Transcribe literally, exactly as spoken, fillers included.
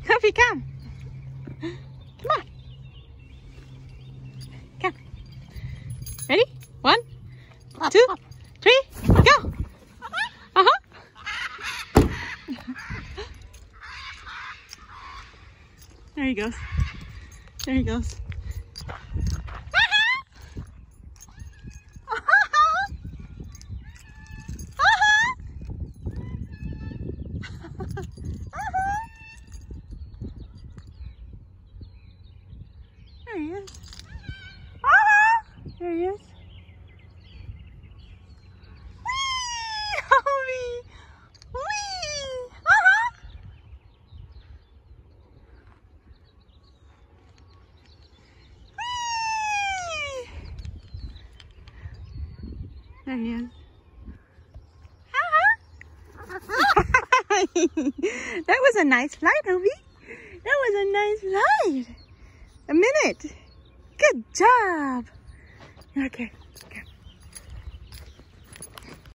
Obi, come. Come on. Come. Ready? One, two, three, go. Uh-huh. There he goes. There he goes. There he is. Ah! There he is. Whee! Obi! Whee! Uh-huh! Whee! There he is. Uh-huh! That was a nice flight, Obi. That was a nice flight. A minute. Good job. Okay.